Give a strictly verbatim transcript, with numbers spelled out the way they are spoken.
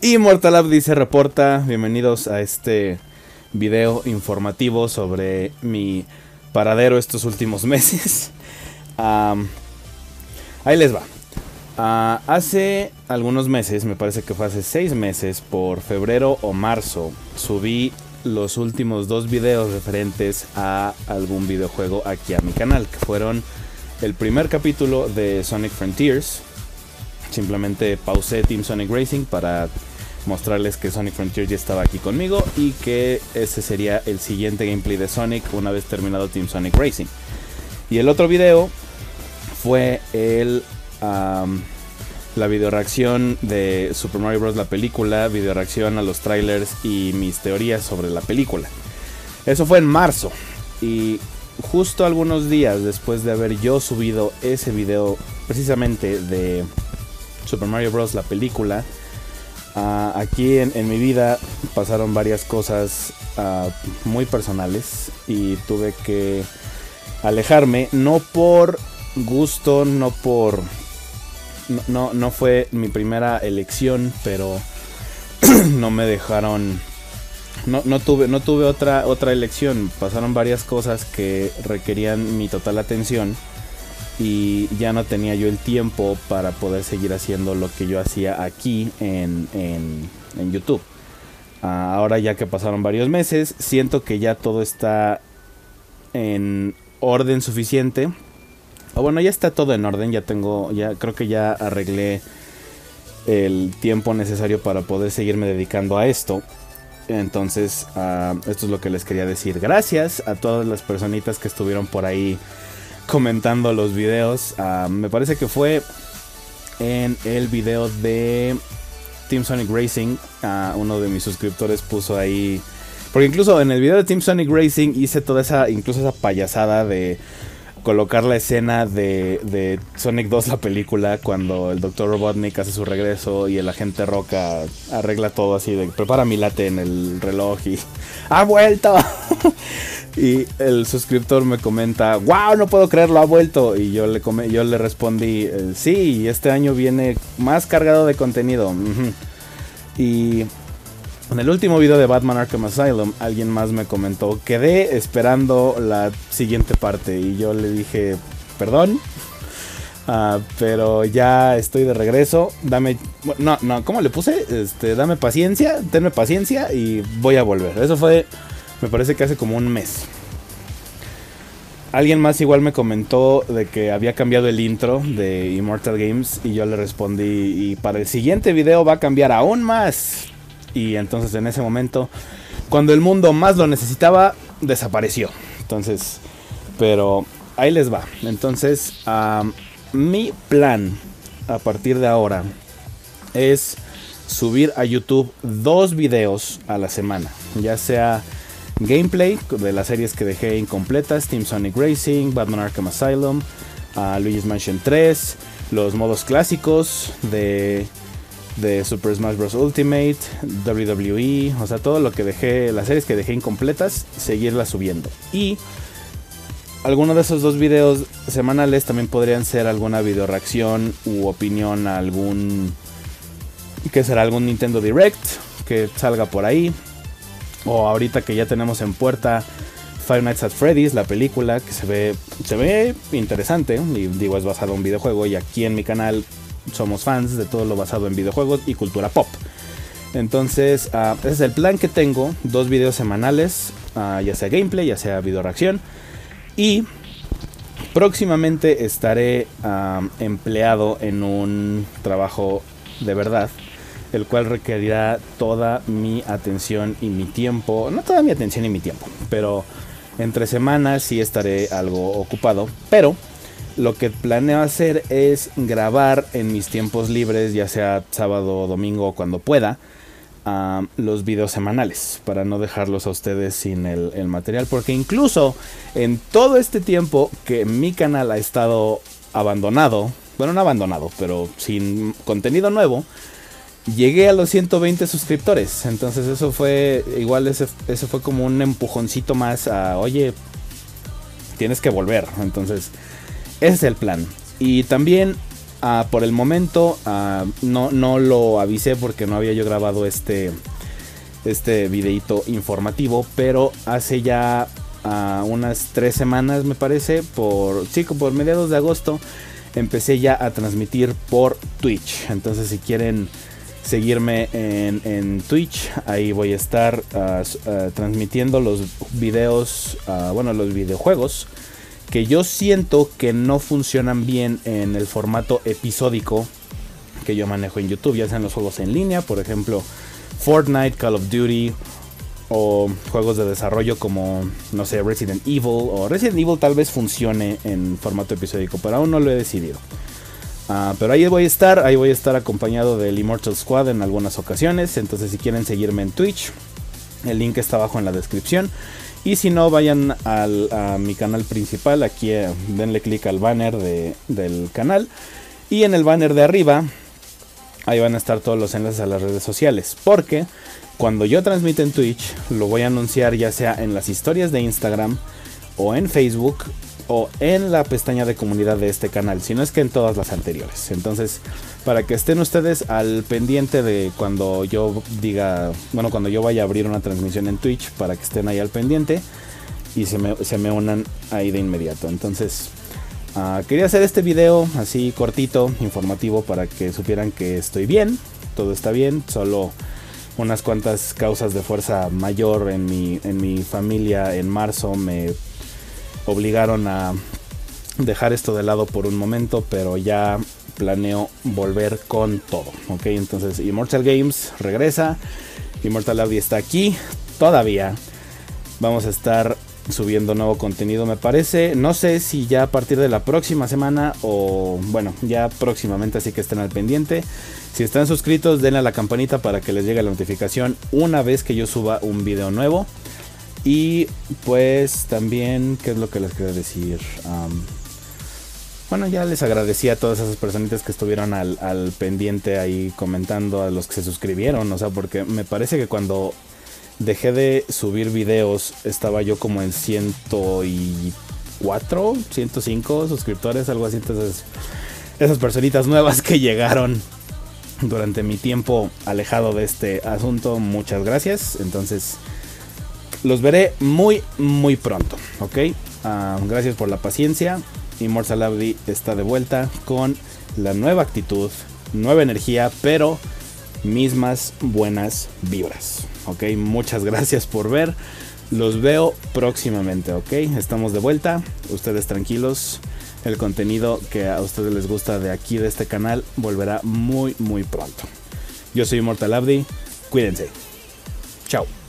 Immortal Lab dice reporta, bienvenidos a este video informativo sobre mi paradero estos últimos meses. um, Ahí les va. Uh, hace algunos meses, me parece que fue hace seis meses, por febrero o marzo, subí los últimos dos videos referentes a algún videojuego aquí a mi canal, que fueron el primer capítulo de Sonic Frontiers. Simplemente pausé Team Sonic Racing para mostrarles que Sonic Frontiers ya estaba aquí conmigo y que ese sería el siguiente gameplay de Sonic una vez terminado Team Sonic Racing. Y el otro video fue el um, la video reacción de Super Mario Bros. La película, video reacción a los trailers y mis teorías sobre la película. Eso fue en marzo, y justo algunos días después de haber yo subido ese video precisamente de Super Mario Bros. La película, uh, aquí en, en mi vida pasaron varias cosas uh, muy personales y tuve que alejarme, no por gusto, no por... No, no, no fue mi primera elección, pero no me dejaron... No, no tuve, no tuve otra, otra elección. Pasaron varias cosas que requerían mi total atención y ya no tenía yo el tiempo para poder seguir haciendo lo que yo hacía aquí en, en, en YouTube. Uh, ahora ya que pasaron varios meses, siento que ya todo está en orden suficiente. O bueno, ya está todo en orden, ya tengo, ya creo que ya arreglé el tiempo necesario para poder seguirme dedicando a esto. Entonces, uh, esto es lo que les quería decir. Gracias a todas las personitas que estuvieron por ahí comentando los videos. Uh, me parece que fue en el video de Team Sonic Racing. Uh, uno de mis suscriptores puso ahí... Porque incluso en el video de Team Sonic Racing hice toda esa, incluso esa payasada de colocar la escena de, de Sonic dos, la película, cuando el doctor Robotnik hace su regreso y el agente Roca arregla todo así de prepara mi latte en el reloj y ¡ha vuelto! Y el suscriptor me comenta, ¡wow! No puedo creerlo, ha vuelto. Y yo le, come, yo le respondí, sí, este año viene más cargado de contenido. Uh-huh. Y en el último video de Batman Arkham Asylum, alguien más me comentó, quedé esperando la siguiente parte. Y yo le dije, perdón, uh, pero ya estoy de regreso. Dame, no, no, ¿cómo le puse? Este, dame paciencia, tenme paciencia y voy a volver. Eso fue, me parece que hace como un mes. Alguien más igual me comentó de que había cambiado el intro de Immortal Games. Y yo le respondí, y para el siguiente video va a cambiar aún más. Y entonces en ese momento, cuando el mundo más lo necesitaba, desapareció. Entonces, pero ahí les va. Entonces, uh, mi plan a partir de ahora es subir a YouTube dos videos a la semana. Ya sea gameplay de las series que dejé incompletas, Team Sonic Racing, Batman Arkham Asylum, uh, Luigi's Mansion tres, los modos clásicos de... de Super Smash Bros. Ultimate, W W E, o sea, todo lo que dejé, las series que dejé incompletas, seguirlas subiendo. Y alguno de esos dos videos semanales también podrían ser alguna video reacción u opinión a algún, que será algún Nintendo Direct que salga por ahí. O ahorita que ya tenemos en puerta Five Nights at Freddy's, la película, que se ve, se ve interesante, y digo, es basado en un videojuego, y aquí en mi canal somos fans de todo lo basado en videojuegos y cultura pop. Entonces, uh, ese es el plan que tengo. Dos videos semanales, uh, ya sea gameplay, ya sea video reacción. Y próximamente estaré uh, empleado en un trabajo de verdad, el cual requerirá toda mi atención y mi tiempo. No toda mi atención y mi tiempo, pero entre semanas sí estaré algo ocupado. Pero lo que planeo hacer es grabar en mis tiempos libres, ya sea sábado o domingo, cuando pueda, uh, los videos semanales, para no dejarlos a ustedes sin el, el material. Porque incluso en todo este tiempo que mi canal ha estado abandonado, bueno, no abandonado, pero sin contenido nuevo, llegué a los ciento veinte suscriptores. Entonces eso fue, igual ese, ese fue como un empujoncito más a, oye, tienes que volver. Entonces ese es el plan. Y también uh, por el momento uh, no, no lo avisé porque no había yo grabado este, este videito informativo, pero hace ya uh, unas tres semanas me parece, por, sí, por mediados de agosto, empecé ya a transmitir por Twitch. Entonces si quieren seguirme en, en Twitch, ahí voy a estar uh, uh, transmitiendo los videos, uh, bueno, los videojuegos que yo siento que no funcionan bien en el formato episódico que yo manejo en YouTube, ya sean los juegos en línea, por ejemplo Fortnite, Call of Duty, o juegos de desarrollo como, no sé, Resident Evil, o Resident Evil tal vez funcione en formato episódico, pero aún no lo he decidido. Uh, pero ahí voy a estar, ahí voy a estar acompañado del Immortal Squad en algunas ocasiones. Entonces si quieren seguirme en Twitch, el link está abajo en la descripción. Y si no, vayan al, a mi canal principal, aquí eh, denle clic al banner de, del canal. Y en el banner de arriba, ahí van a estar todos los enlaces a las redes sociales. Porque cuando yo transmito en Twitch, lo voy a anunciar ya sea en las historias de Instagram, o en Facebook, o en la pestaña de comunidad de este canal, si no es que en todas las anteriores. Entonces, para que estén ustedes al pendiente de cuando yo diga, bueno, cuando yo vaya a abrir una transmisión en Twitch, para que estén ahí al pendiente y se me, se me unan ahí de inmediato. Entonces, uh, quería hacer este video así cortito, informativo, para que supieran que estoy bien, todo está bien, solo unas cuantas causas de fuerza mayor en mi, en mi familia en marzo me obligaron a dejar esto de lado por un momento, pero ya planeo volver con todo, ok. Entonces Immortal Games regresa, Immortal Labdi está aquí todavía, vamos a estar subiendo nuevo contenido, me parece, no sé si ya a partir de la próxima semana o bueno, ya próximamente, así que estén al pendiente. Si están suscritos, denle a la campanita para que les llegue la notificación una vez que yo suba un video nuevo. Y pues también, ¿qué es lo que les quería decir? Um, bueno, ya les agradecí a todas esas personitas que estuvieron al, al pendiente ahí comentando, a los que se suscribieron. O sea, porque me parece que cuando dejé de subir videos estaba yo como en ciento cuatro, ciento cinco suscriptores, algo así. Entonces, esas personitas nuevas que llegaron durante mi tiempo alejado de este asunto, muchas gracias. Entonces, los veré muy muy pronto, ok. Uh, gracias por la paciencia. Immortal Labdi está de vuelta con la nueva actitud, nueva energía, pero mismas buenas vibras, ok. Muchas gracias por ver. Los veo próximamente, ok. Estamos de vuelta, ustedes tranquilos. El contenido que a ustedes les gusta de aquí, de este canal, volverá muy muy pronto. Yo soy Immortal Labdi, cuídense. Chao.